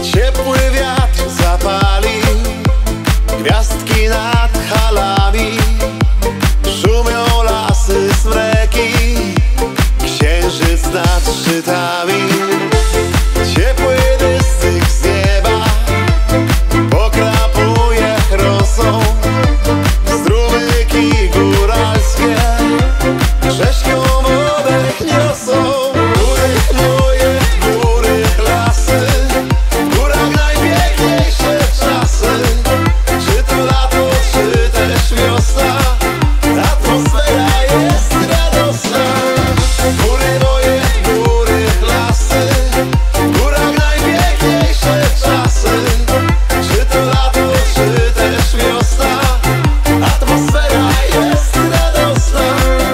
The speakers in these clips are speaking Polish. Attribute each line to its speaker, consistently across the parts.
Speaker 1: Ciepły wiatr zapali gwiazdki nad halami. Szumią lasy, smreki, księżyc nad szczytami. Ciepły deszczyk z nieba pokrapuje rosą. Strumyki góralskie rzeźką wodę niosą. Góry chmuje, góry lasy, w górach najpiękniejsze czasy. Czy to lato, czy też wiosna, atmosfera jest radosna. Góry moje, góry lasy, w górach najpiękniejsze czasy. Czy to lato, czy też wiosna, atmosfera jest radosna.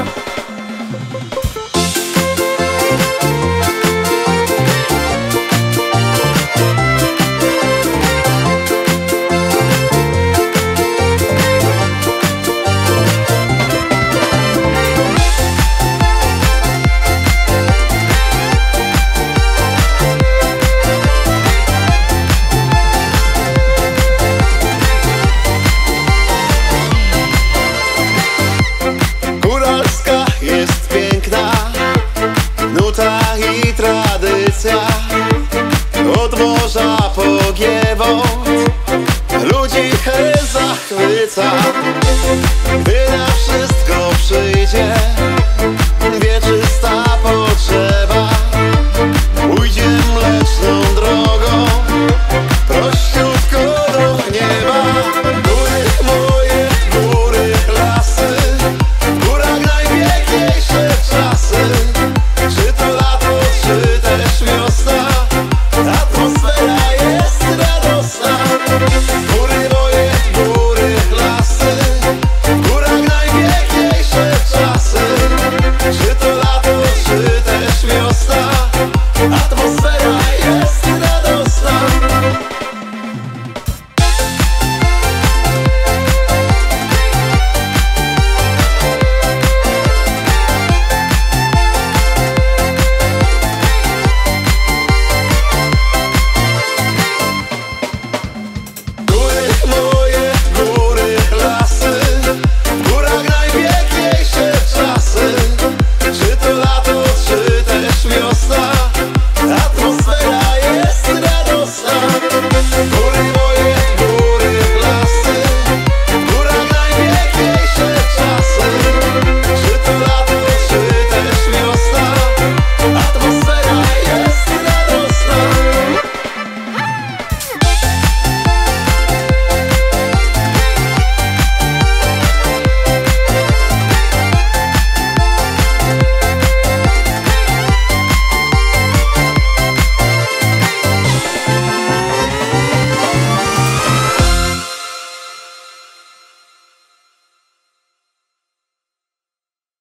Speaker 1: Góralska jest piękna nuta i tradycja. Od